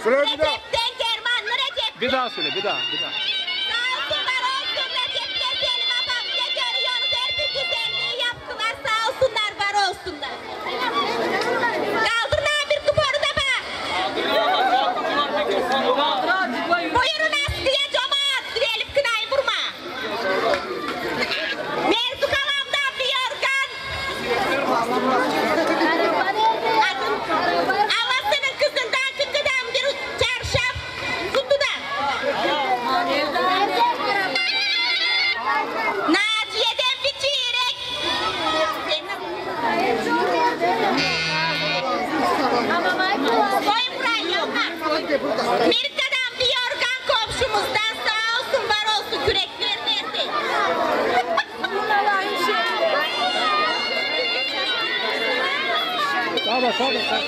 Söyle bir daha. Recep'ten Kermanlı Recep. Bir daha söyle, bir daha. Sağ olsunlar olsun Recep'ten Selim abam. Ne görüyorsunuz? Her bir güzelliği yaptılar. Sağ olsunlar, var olsunlar. Kaldırın abi bir kuporu da bak. Buyurun Aslı'ya cemaat. Elif kınayı vurma. Merzu kalamdan bir yorgan. Alasının kızından kıkıdan bir çarşaf. Kutudan. Naciye'den bir çeyrek. Koyun burayı yorgan. Mirka'dan bir yorgan komşumuzdan sağ olsun, var olsun, kürekler verdi. Sağ ol.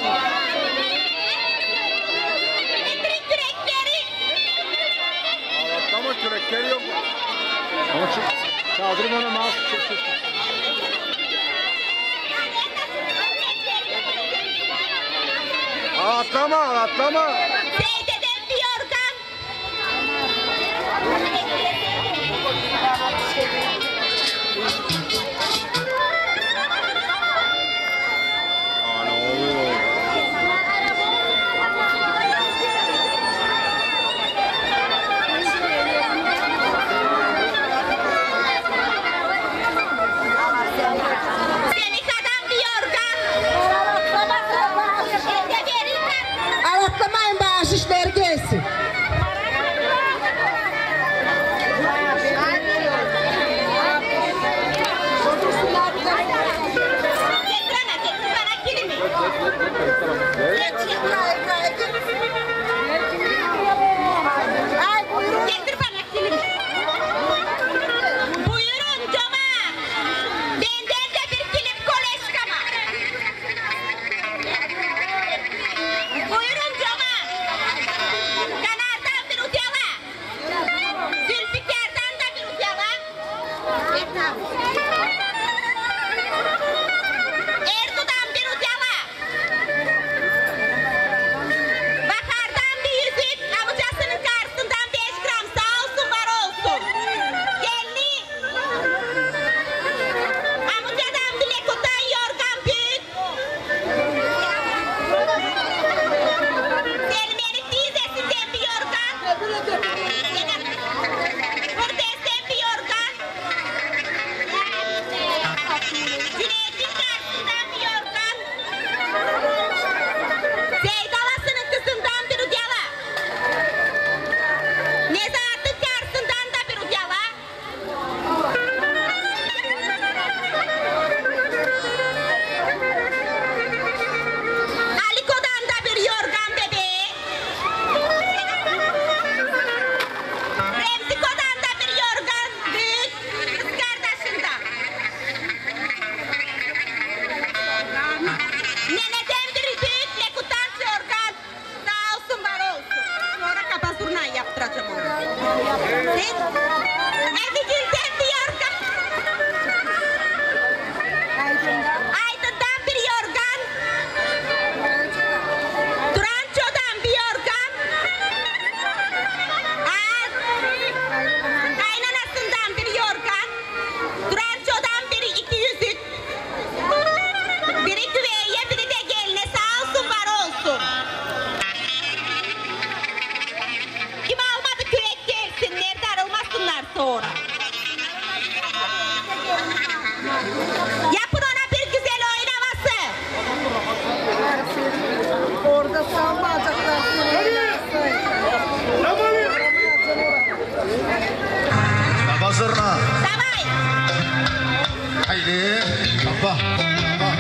Getirin kürekleri. Ağlatlama kürekleri yok. Ama kaldırın onu mouse. Atlama. Seyde'den bir yorgan. Aa, ne oluyor? Semika'dan bir yorgan. Evde verirler. Aratlamayın bahşişler gelsin. Getir bana kilimi. Getir bana kilimi. Buyurun cama. Benden de bir kilim koleşkama. Buyurun cama. Kanardan bir udyala. Zülfikar'dan da bir udyala. Erdo'dan bir udyala. Bakar'dan bir yüzük. Amcasının karşısından 5 gram. Sağ olsun, var olsun. Geldi. Amcadan bir lekutan yorgan büyük. Selmiye'nin teyzesinden bir yorgan. Buradaysan bir yorgan. Cüneyt'in karşısından bir yorgan. Zeydalasının kızından bir udyala. Nezahat'ın karşısından da bir udyala. Aliko'dan da bir yorgan bebeği. Remziko'dan da bir yorgan büyük kız kardeşinden. Neneden bir büyük lekutan yorgan. Sağ olsun, var olsun. Sonra kapa zurnayı yaptıracağım onu. Evigül'den bir yorgan. Aydın'dan bir yorgan. Duranço'dan bir yorgan. Kaynanasından bir yorgan. Duranço'dan biri 2 yüzük. Biri güveye, biri de geline. Sağ olsun, var olsun. Kim almadı kürek gelsin. Nerede arılmasınlar sonra. Yapın ona bir güzel oyun havası. Orada salmayacaklar. Baba zurna. Davay. Haydi. Baba. Bak.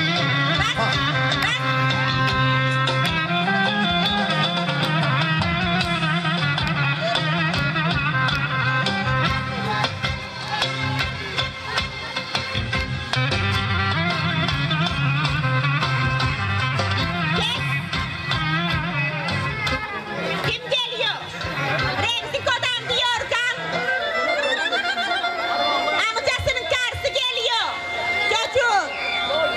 Kim geliyor? Remziko'dan bir yorgan. Amcasının karısı geliyor. Çocuk.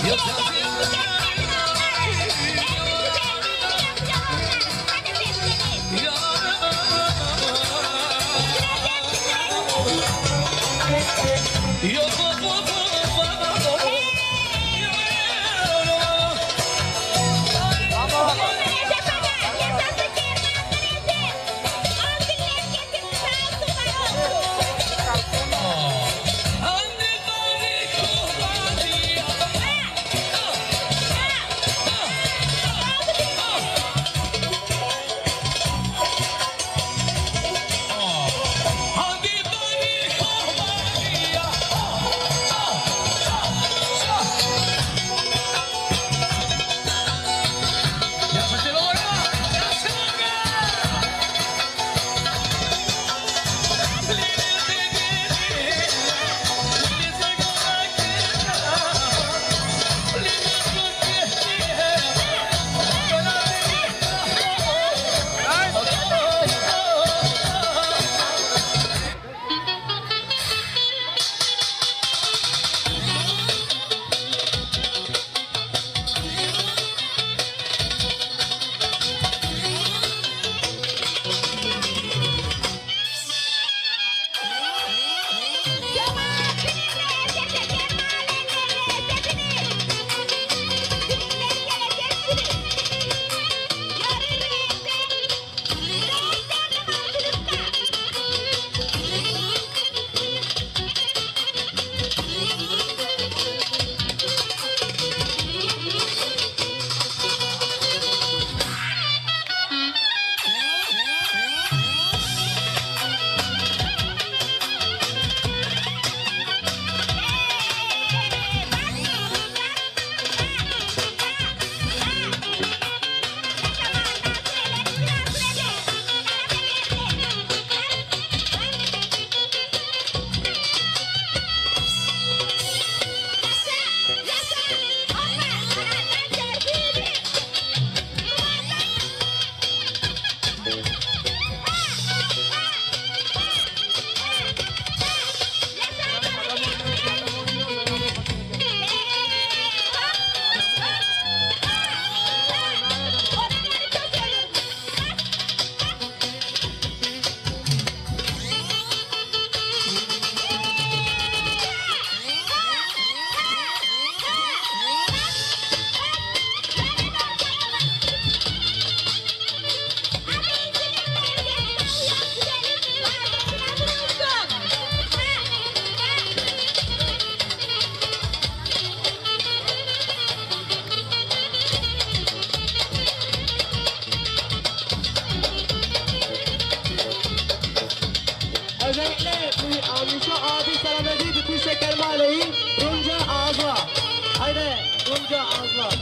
Özellikle Almışa abi selamladığı bütün şeker mahalleyi Runca ağzı var. Haydi Runca ağzı var.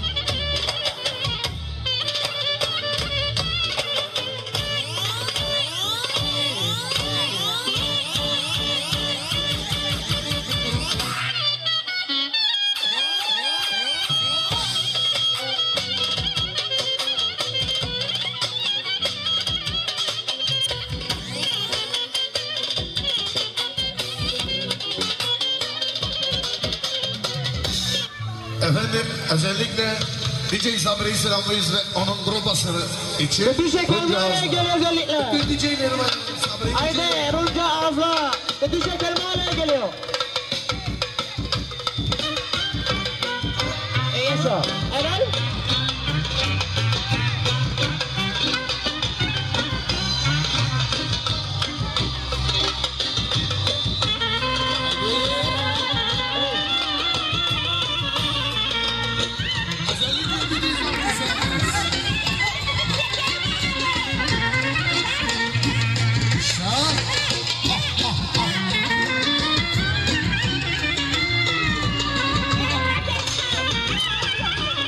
Efendim özellikle DJ Sabri'yi selamlıyoruz ve onun grupasını için. Bütün şeker Runca mahalleye Ağzı. geliyor özellikle. Bütün DJ'lerim Sabri'yi Haydi Runca ağzı. Bütün şeker mahalleye geliyor. Yaşa. Evet. Thank you.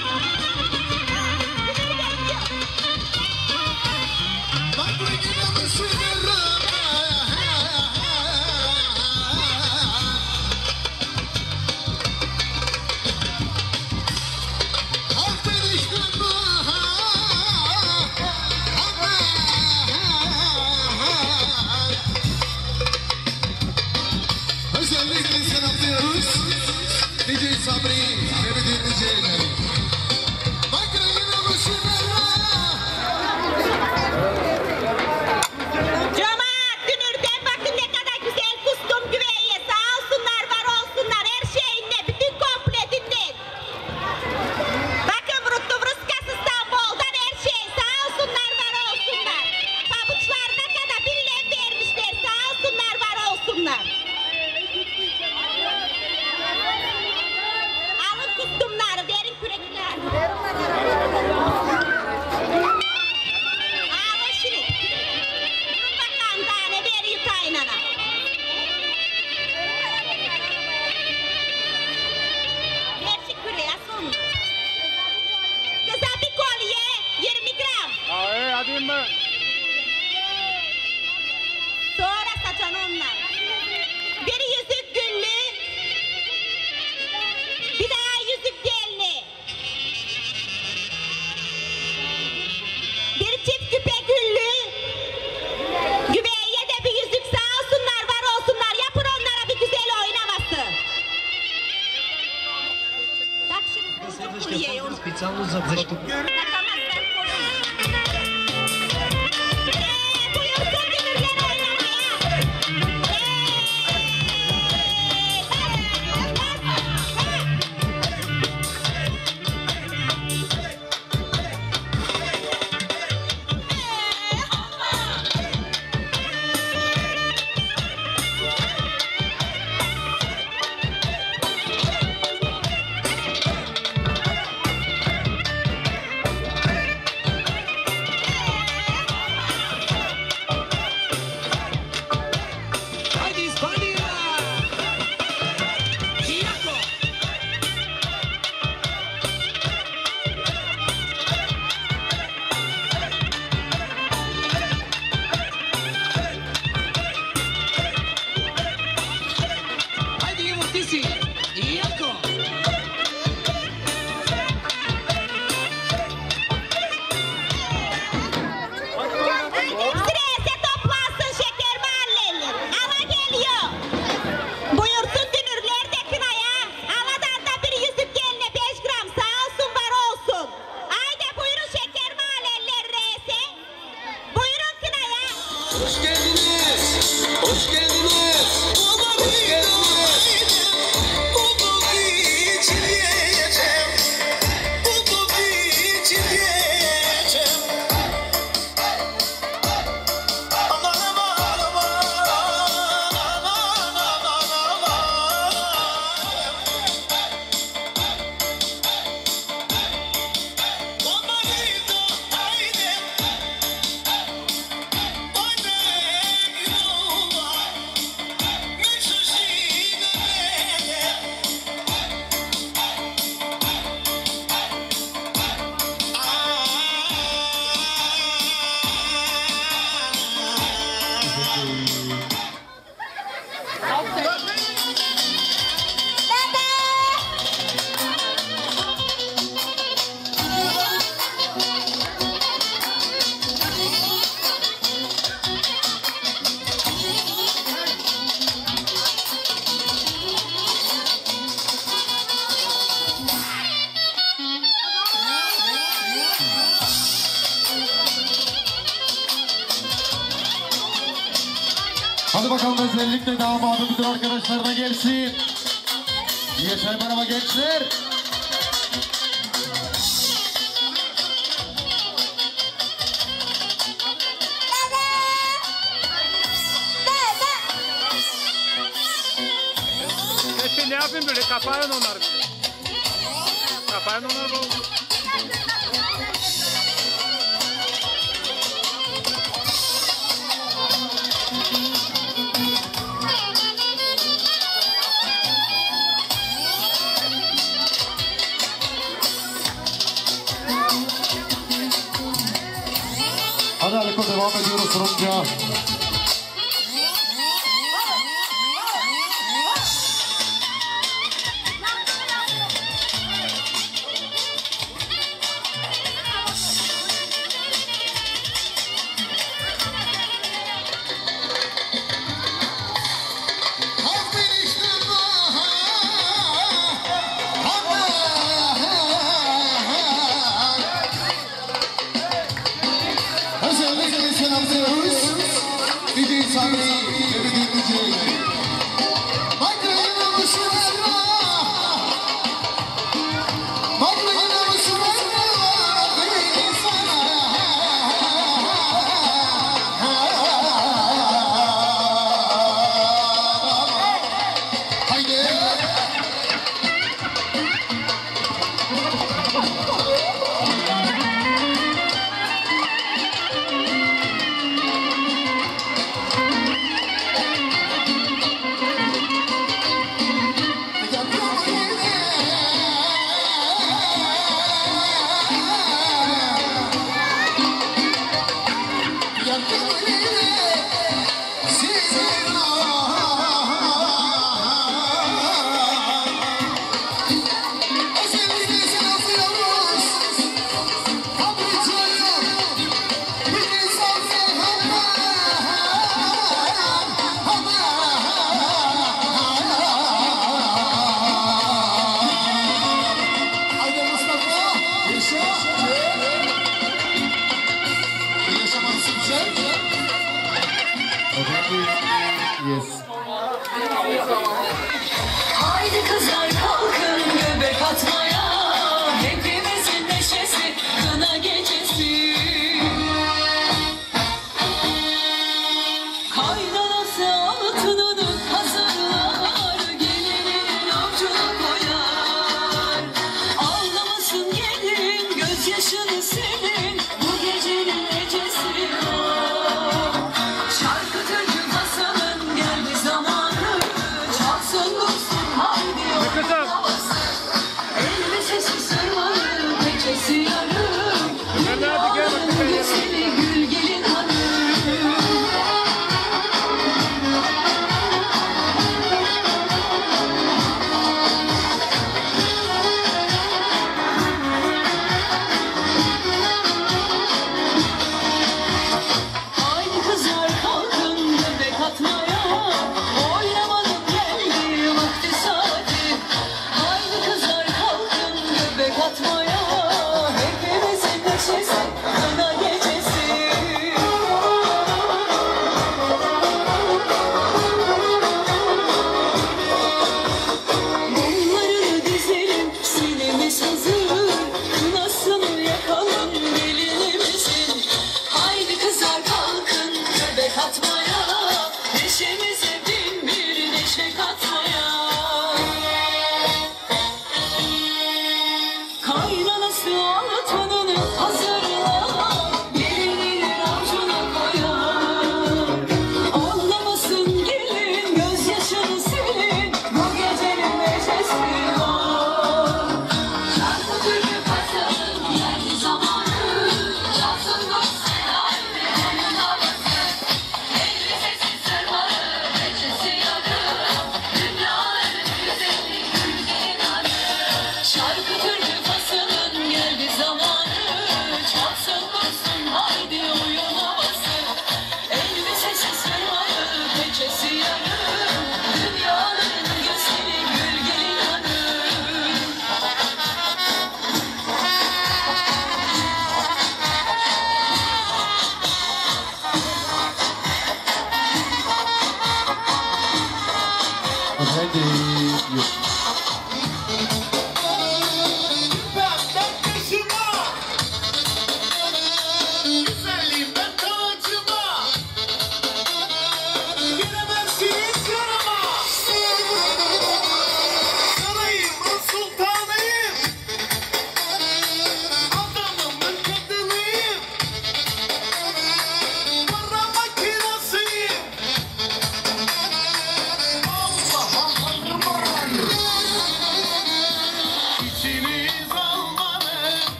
Specjalną zadreszką. Buyursun dünürler oynamaya. Sırası toplansın şeker mahalleli. Hava geliyor. Buyursun dünürler de kınaya. Havadan da bir yüzük geline 5 gram sağ olsun var olsun. Haydi buyurun şeker mahalleliler reise. Buyurun kınaya. Hoş geldiniz. Hoş geldiniz. Hoş geldiniz. Bu için yiyeceğim. Bu için yiyeceğim. Aman aman aman aman aman Hadi bakalım özellikle damadı bütün arkadaşlarına gelsin. Yeter merhaba gençler. Ne yapayım böyle kapayın onları. Kapayın onları bu. Hadi Aliko devam ediyoruz sorunca. Özellikle selamlıyoruz.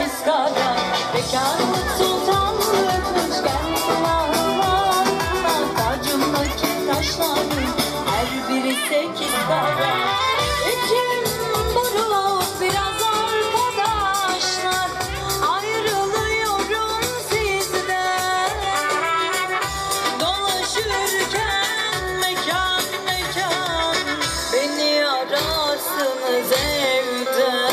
kara. Bekarlık sultanlıkmış gel vah. Tacımdaki taşların her biri 8 kara. İçim buruk biraz arkadaşlar. Ayrılıyorum sizden. Dolaşırken mekan mekan beni ararsınız evden.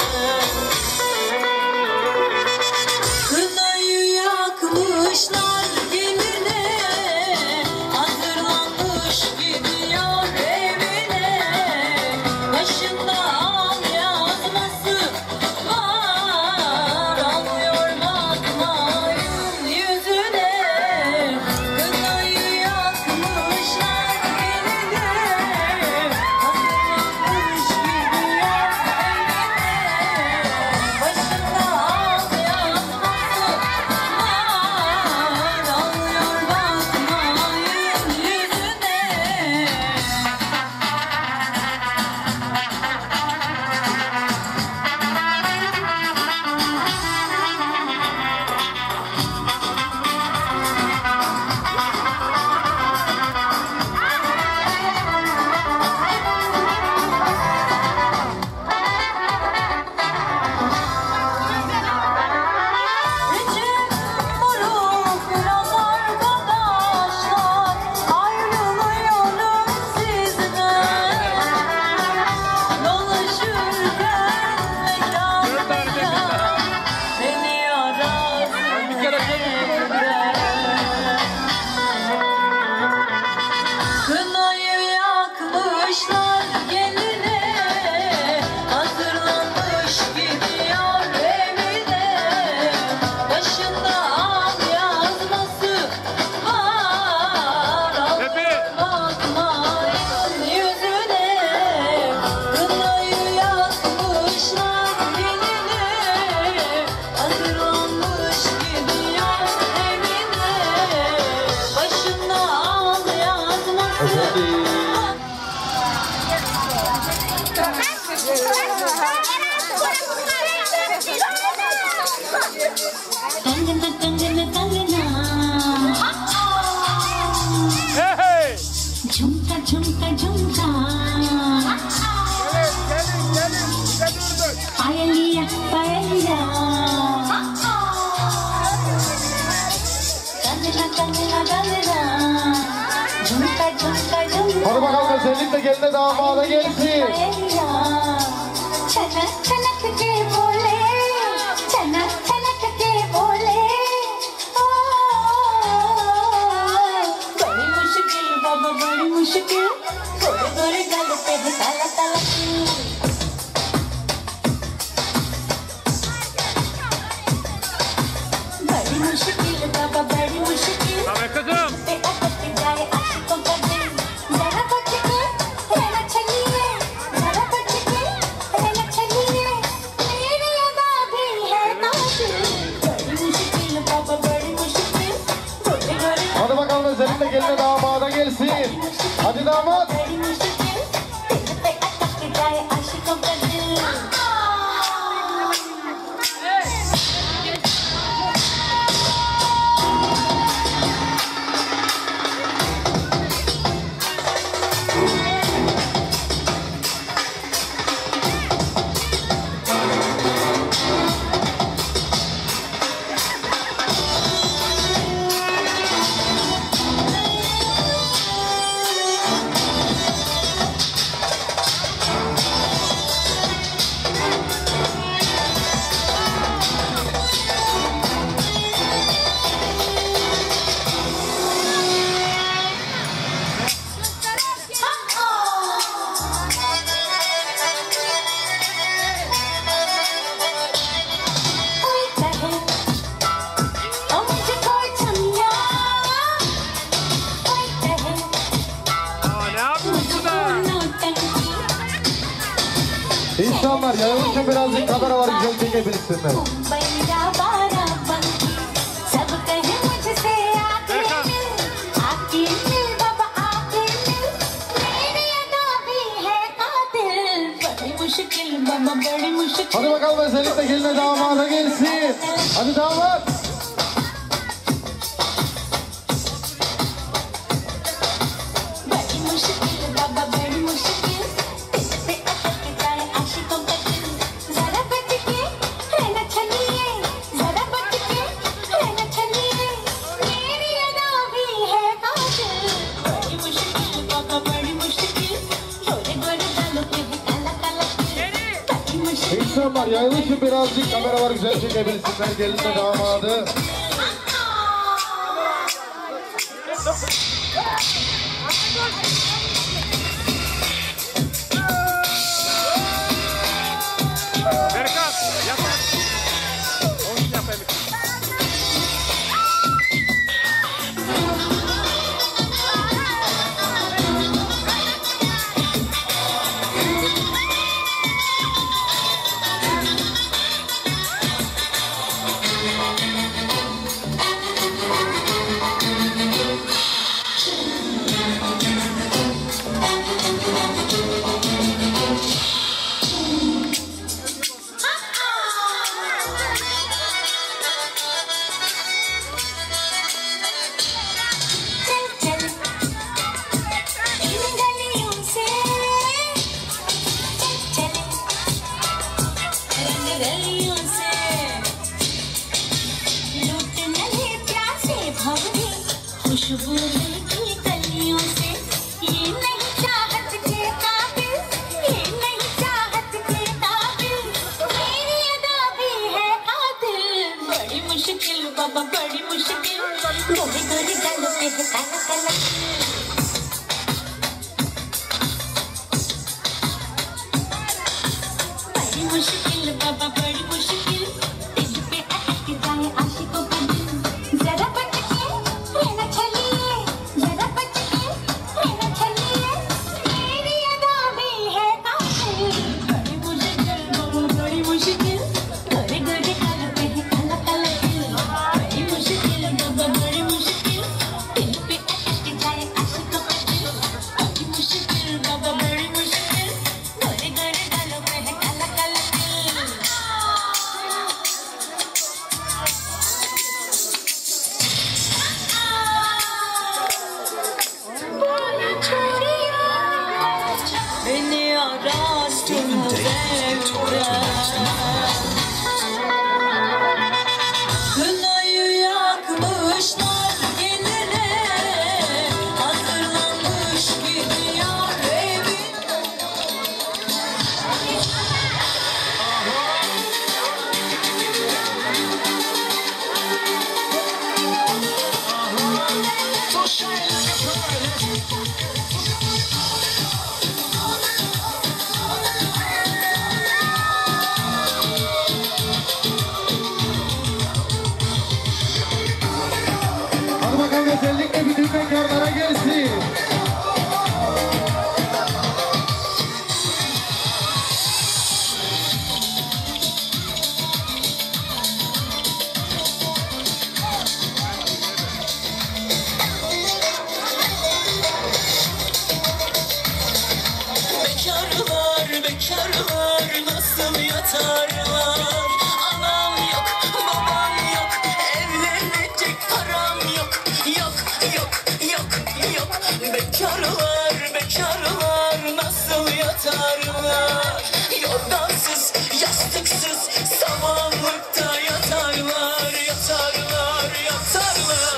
Kınayı yakmışlar geline, hazırlanmış gidiyor evine. Başında al yazması var, alıyor bakmayın yüzüne. Kınayı yakmışlar geline, hazırlanmış gidiyor evine. Başında al yazması var, alıyor bakmayın yüzüne. İçim buruk biraz arkadaşlar. Ayrılıyorum sizden. Dolaşırken mekan mekan beni ararsınız evden. Kınayı yakmışlar geline, hazırlanmış gidiyor evine. Başında al yazması var, alıyor bakmayın yüzüne. Kınayı yakmışlar geline, hazırlanmış gidiyor evine. Başında al yazması var. Hey hey. झुमका झुमका झुमका Gelin bize durduk. पायलिया पायलिया गलना गलना गलना झुमका झुमका झुमका Hadi bakalım özellikle geline damada gelsin. पायलिया छनक छनक के बोले छनक छनक के बोले ओ बड़ी मुश्किल बाबा बड़ी मुश्किल गोरे गोरे गल पे है काला काला बड़ी मुश्किल बाबा बड़ी मुश्किल Tabii kızım. पे अटक जाए आशिकों का दिल जरा बच के रहना चाहिए जरा बच के रहना चाहिए मेरी अदा भी है कातिल बड़ी मुश्किल बाबा बड़ी मुश्किल गोरे गोरे Hadi bakalım özellikle geline damada gelsin. Hadi damat. बड़ी मुश्किल दिल पे अटक जाए आशिकों का दिल İnsanlar yanılırken birazcık kamera var güzel çekebilirsinler. मुश्किल बाबा बड़ी मुश्किल Hadi bakalım özellikle geline damada gelsin. Hadi damat. बड़ी मुश्किल बाबा बड़ी मुश्किल इस पे अटक जाए आशिकों का दिल जरा बच के रहना चाहिए जरा बच के रहना चाहिए मेरी अदा भी है कातिल बड़ी मुश्किल बाबा बड़ी मुश्किल गोरे गोरे गालों पे है काला काला तिल बड़ी मुश्किल İnsanlar yayılışın birazcık kameralar güzel çekebilsinler gelinle damadı. Berkan, yap. Onu yapayım. चल इन गलियों से चल रंग गलियों से लूट न ले प्यासे भवरी खुशबू की कलियों से ये नहीं चाहत के काबिल ये नहीं चाहत के काबिल मेरी अदा भी है कातिल बड़ी मुश्किल बाबा बड़ी मुश्किल गोरी गोरी गालों पे है काला काला बड़ी मुश्किल बाबा बड़ी मुश्किल दिल पे अटक जाए आशिकों का दिल जरा बच के रहना चाहिए जरा बच के रहना चाहिए मेरी अदा भी है कातिल बड़ी मुश्किल बाबा बड़ी मुश्किल गोरे गोरे गालों पे है काला काला दिल बड़ी मुश्किल बाबा बड़ी मुश्किल दिल पे अटक जाए आशिकों का दिल बड़ी मुश्किल बाबा बड़ी मुश्किल गोरे गोरे गालों पे है काला काला दिल बोला छोड़िया beni Kınayı yakmışlar geline hazırlanmış gidiyor evine Hadi bakalım özellikle bütün bekarlara gelsin. Bekarlar nasıl yatarlar Anam yok babam yok Evlenecek param yok Yok yok yok yok Bekarlar nasıl yatarlar Yorgansız yastıksız samanlıkta yatarlar Yatarlar yatarlar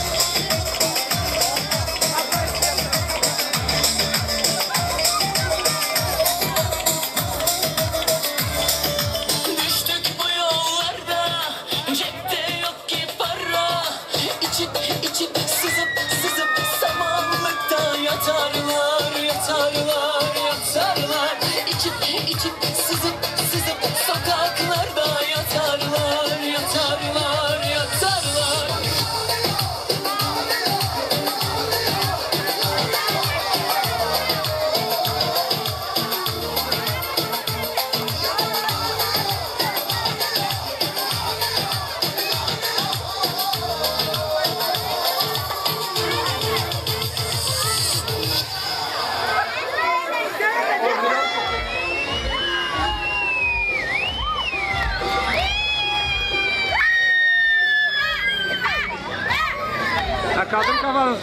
Düştük bu yollarda Cepte yok ki para İçip içip sızıp samanlıkta yatarlar Yatarlar yatarlar İçip içip sızıp sokaklarda yatarlar Kadın kafanız.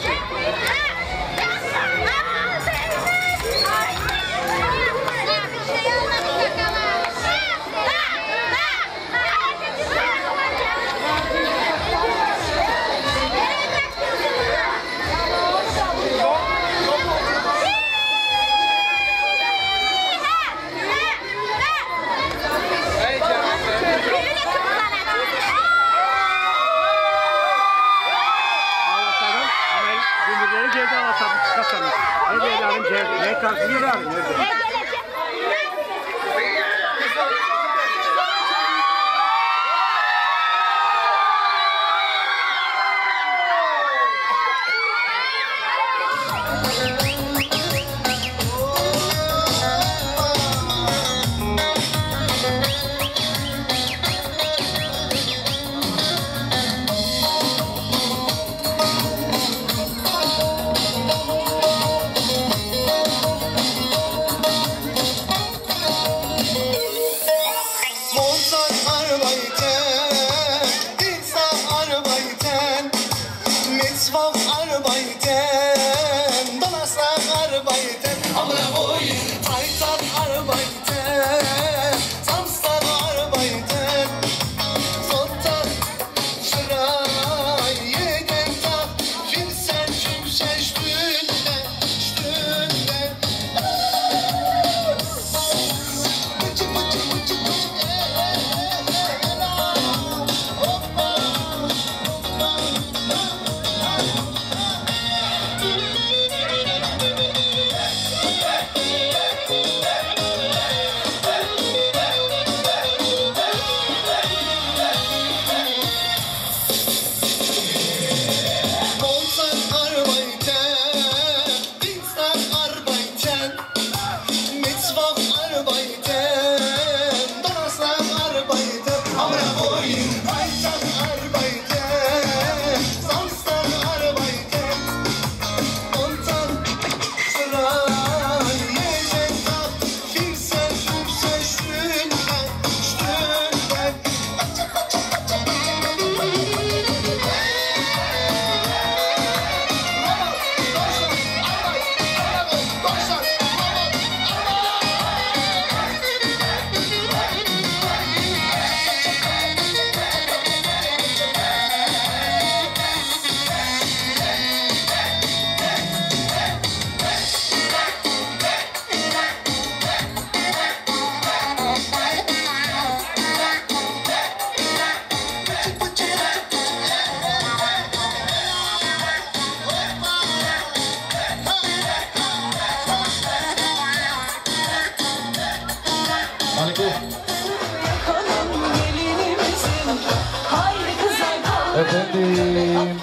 Efendim.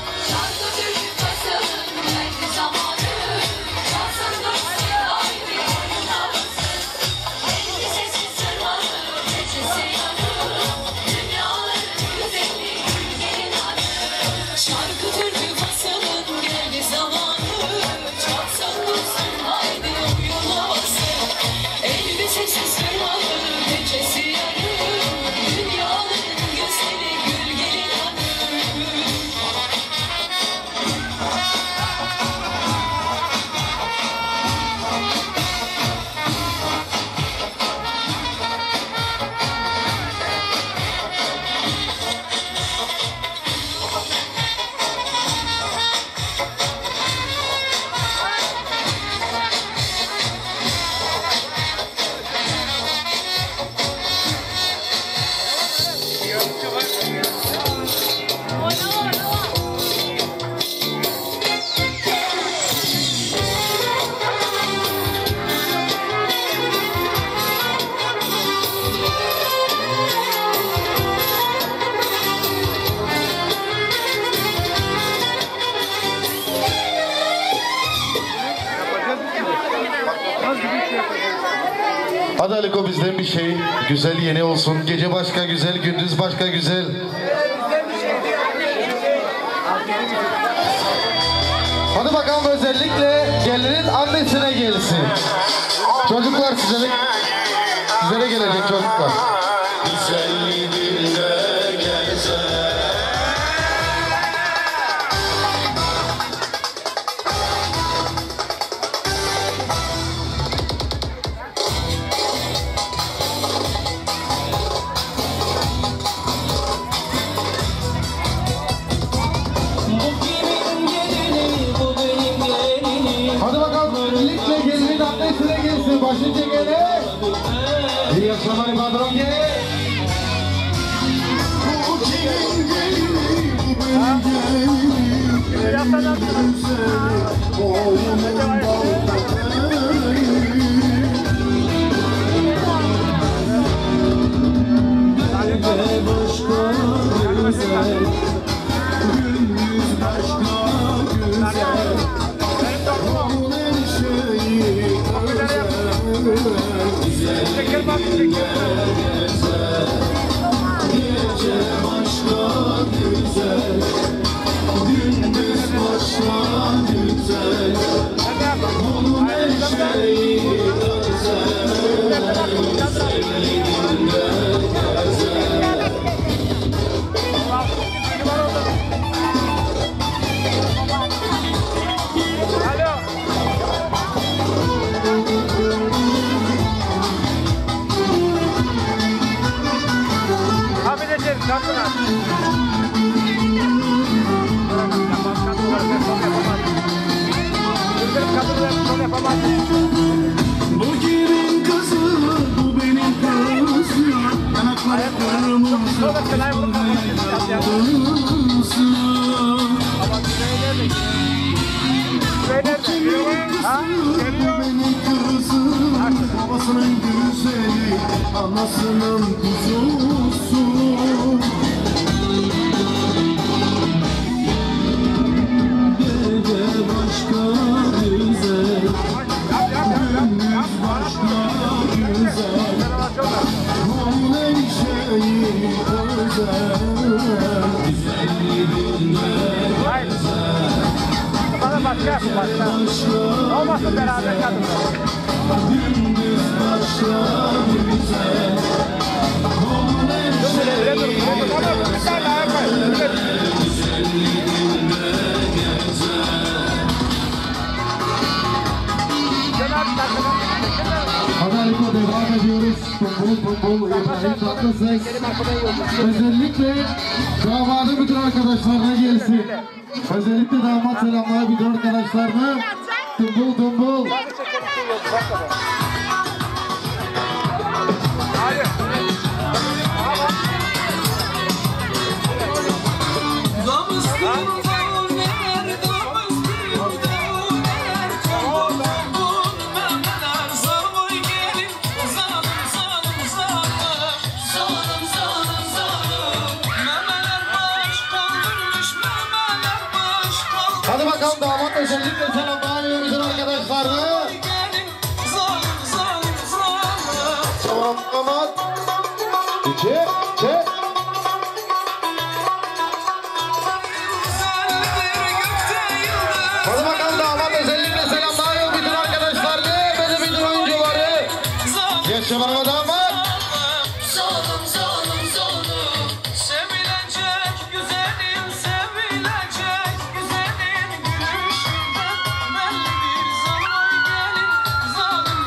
Hadi Aliko bizden bir şey. Güzel yeni olsun. Gece başka güzel, gündüz başka güzel. Hadi bakalım özellikle gelinin annesine gelsin. Çocuklar sizlere gelecek çocuklar. Gündüz başka güzel, onun her şeyi özel. Çekil bak, çekil. Gece başka güzel, gündüz başka güzel, onun her şeyi özel. Güzelliğinde gezer. Alo. Abi de çek, kapına. Bu kimin kızı, bu benim kızım. Yanakları kırmızı, benim kızım. Babasının güzeli, anasının kuzusu. Gece başka güzel, gündüz başka güzel, onun her şeyi özel. Güzelliğinde gezer. Bana başka. Olmasın beraber kadınlar. Gündüz başka güzel, onun her şeyi güzelliğinde gezer. Adaliko devam ediyoruz. Tombul İbrahim Tatlıses. Özellikle damadı bütün arkadaşlarına gelsin. Özellikle damat selamlar bütün arkadaşlarına. Tombul. Hadi bakalım damat özellikle selamlar bütün arkadaşlarına. Tamam damat. Çek. Hadi bakalım damat özellikle selamlar bütün arkadaşlarına. Benim bütün oyuncuları. Yaşa bana damat. Sevilecek güzelim, sevilecek güzelim, gülüşünden bellidir zaman gelin, zalim.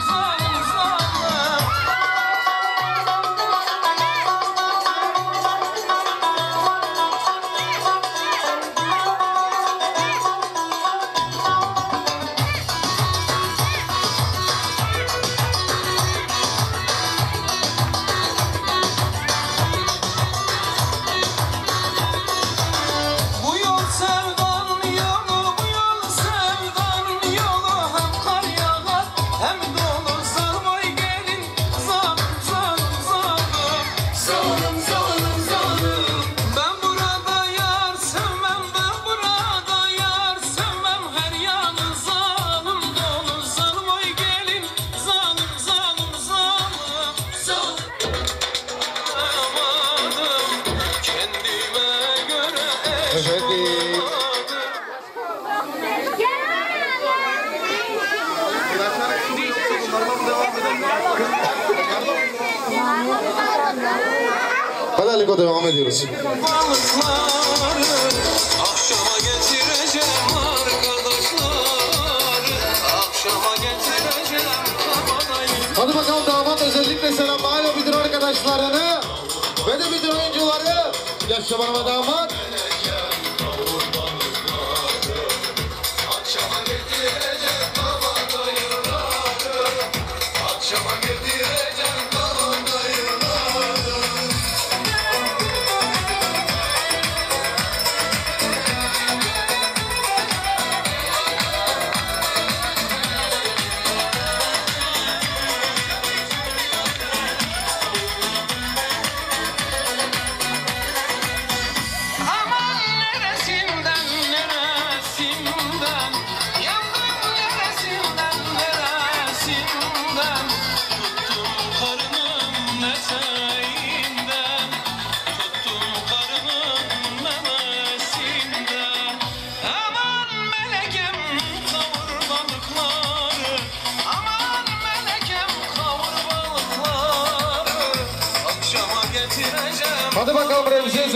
Bu yol sevdanın yolu, bu yol sevdanın yolu, hem kar yağar hem dolu, sarmay gelin, zalim. Ben burada yar sevmem, her yanı zalim dolu, sarmay gelin, zalim. Sayamadım kendime göre Hadi Aliko devam ediyoruz. balıkları akşama getireceğim arkadaşlar, akşama getireceğim kabadayı. Hadi bakalım damat özellikle selamlar bütün arkadaşlarını ve de bütün oyuncuları. Yaşa bana damat. Akşama getireceğim kabadayıları, akşama getireceğim kabadayıları.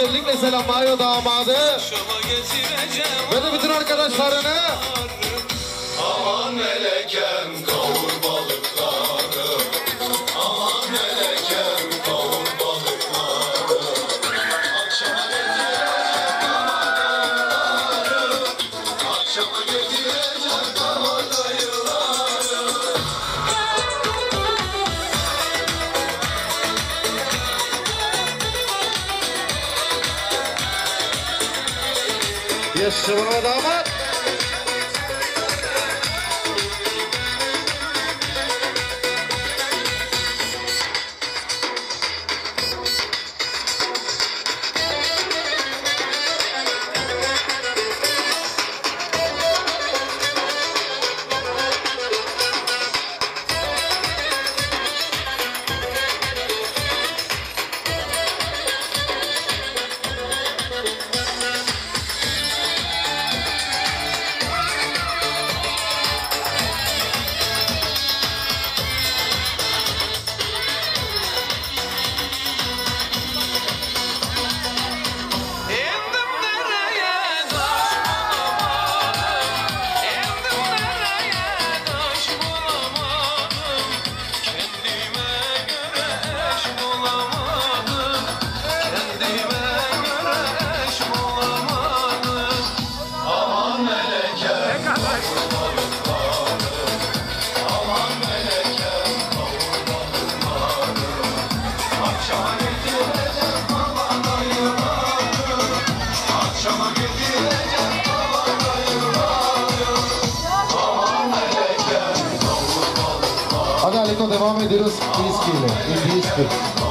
özellikle selamlıyor damadı. Akşama getireceğim Ve de bütün arkadaşlarını. Aman melekem kavur balıkları. Aman melekem kavur balıkları. Akşama getireceğim kabadayıları. Akşama getireceğim kabadayıları. Yaşasın bana damat. Endim nereye taş bulamadım. Endim nereye taş bulamadım. Kendime göre eş bulamadım. Kendime göre eş bulamadım. Aman melekem kavur balıkları. Aman melekem kavur balıkları. Akşama getireceğim kabadayıları. Akşama getireceğim kabadayıları. Aman melekem kavur balıkları. Hadi Aleko devam ediyoruz. İlişkiyle. İlişki.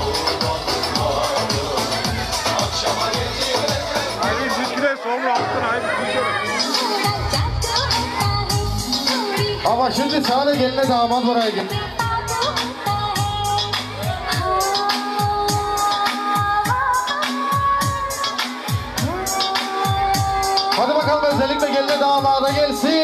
Akşama getireceğim. Hayır zikre sonra attın hayır zikre. Ama şimdi çağırın geline damat buraya git. Hadi bakalım özellikle geline damada gelsin.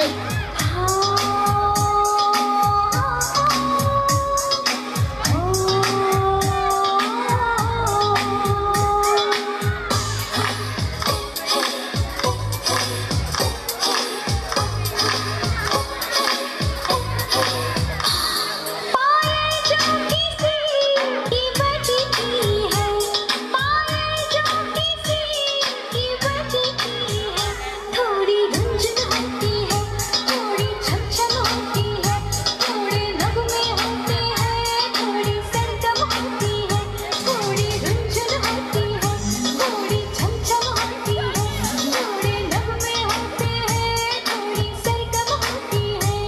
थोड़ी रंजन होती है, थोड़ी छमछम होती है, थोड़े नगमे होते हैं, थोड़ी सरगम होती है, थोड़ी रंजन होती है, थोड़ी छमछम होती है, थोड़े नगमे होते हैं, थोड़ी सरगम होती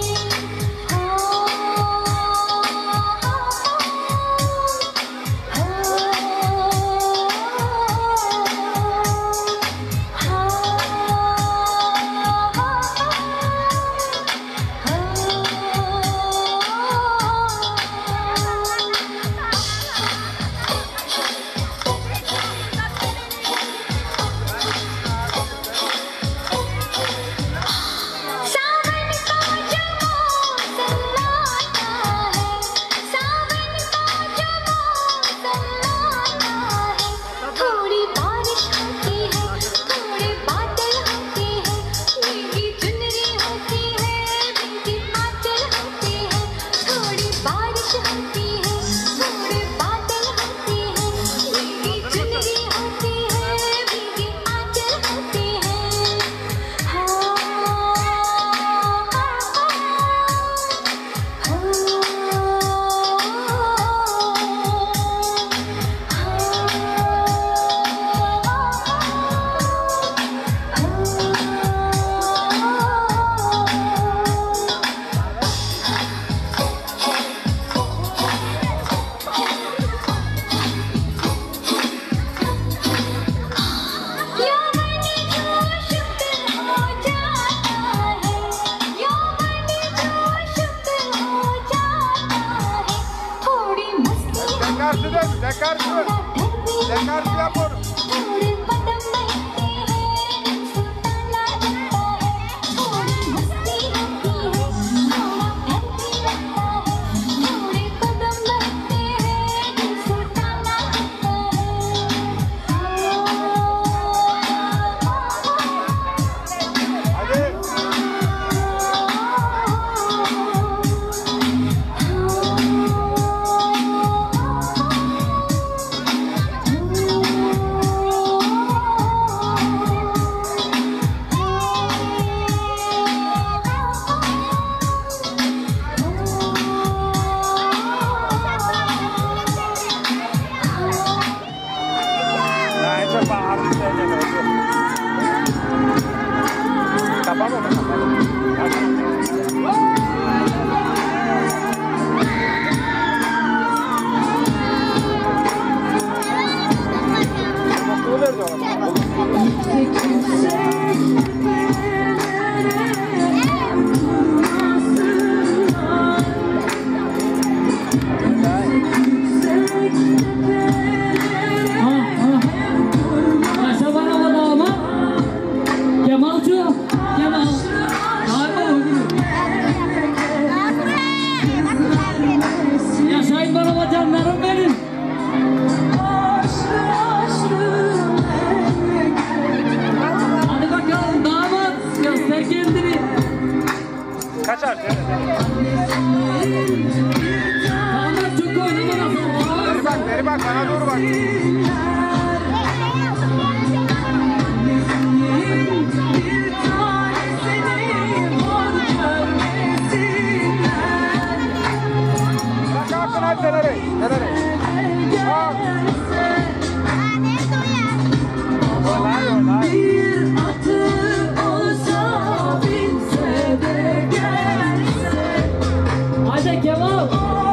सावन का जो मौसम आता है, सावन का जो मौसम आता है, थोड़ी बारिश होती है, थोड़े बादल होते हैं, भीगी चुनरी होती है, भीगी आंचल होते हैं, थोड़ी बारिश होती है, थोड़े बादल होते हैं, भीगी चुनरी होती है, भीगी आंचल होते हैं। यौवन जोश पे हो जाता है, यौवन जोश पे हो जाता है, थोड़ी मस्ती Karşı dön, de karşı. De karşı yap onu. थोड़े कदम बहते हैं, दिल सुताना लगता है, थोड़ी मस्ती होती है, थोड़ा बहती लगता है, थोड़े कदम बहते हैं, दिल सुताना लगता है। Kaçar. Beri bak bana doğru bak. Bak kalkın hadi nereye? Bak. Olay. Hadi Kemal.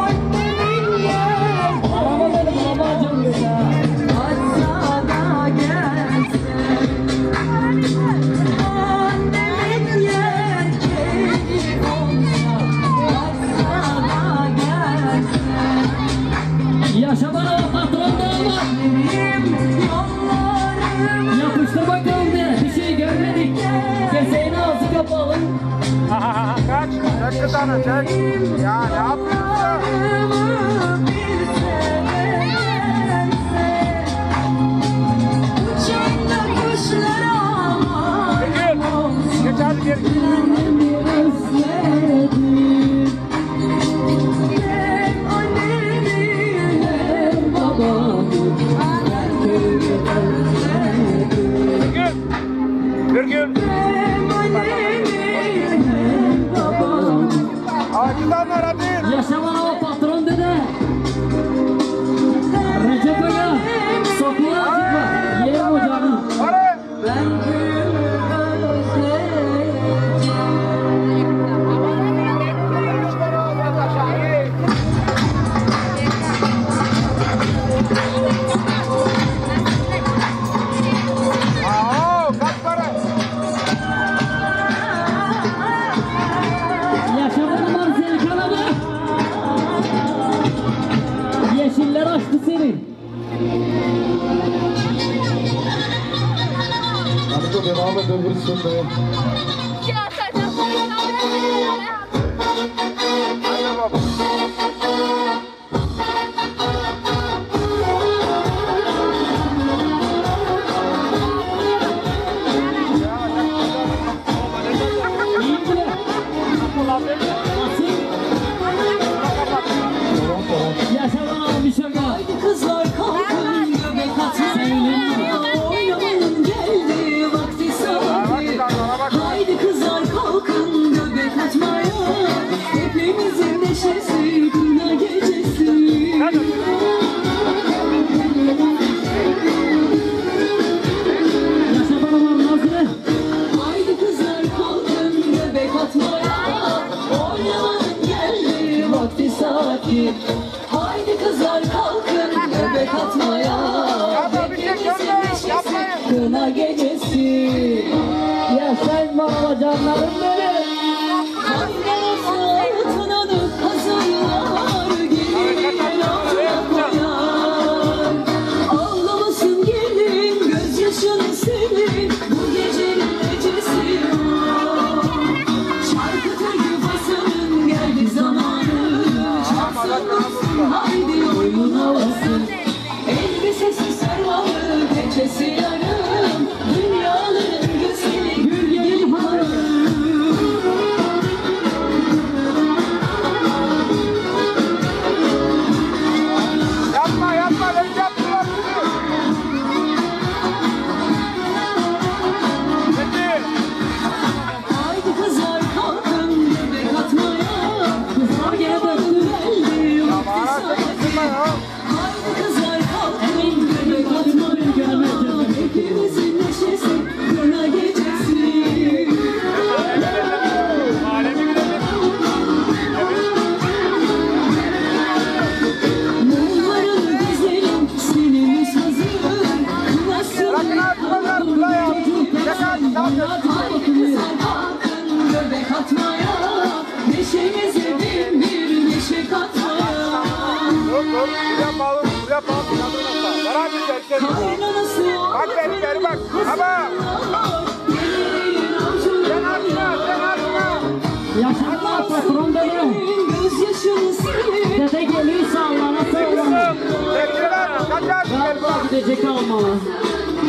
Yaşa bana patron damat. Yapıştır bakalım de. Bir şey görmedik. Keseğin ağzı kapalı. Kaç. Çek bir tane çek. Ya ne yapıyorsun? Geç hadi geri. Virgül. Acıdanlar hadi. Yaşa bana o patron dede. Recep Aga. Sokuğa çıkma. Yerim ocağını. Hadi. Kaç para? Yaşamanın var Serkan abi. Yeşiller açtı seni. Artık devam edebilirsin be. Hadi baba. İyi mi? Yaşa bana bir şaka. Haydi kızlar kalkın göbek atmayın. Oynamanın geldi vakti saati. Haydi kızlar kalkın göbek atmaya. Hepimizin neşesi kına gecesi. Yaşa bana var Nazlı. Haydi kızlar kalkın göbek atmaya. Oynamanın geldi vakti saati. Haydi kızlar kalkın göbek atmaya. Hepimizin neşesi kına gecesi. Ya sen bana canlarım benim. Kaynağımızı altına dök hazırlar. Gelin altına koyar. Ağlamasın gelin gözyaşını senin. Bu gecenin necesi o. Şarkı türkü basının geldi zamanı. Çalsın haydi oyun havası. Elbisesi sarmalı peçesi yarım. Dünyaların güzeli gül gelin hanım. Sen açma. Yaşatma patronları. Dede geliyor sallana sallana. Bekliyorlar. Kaçar. Galiba gidecek olmalı.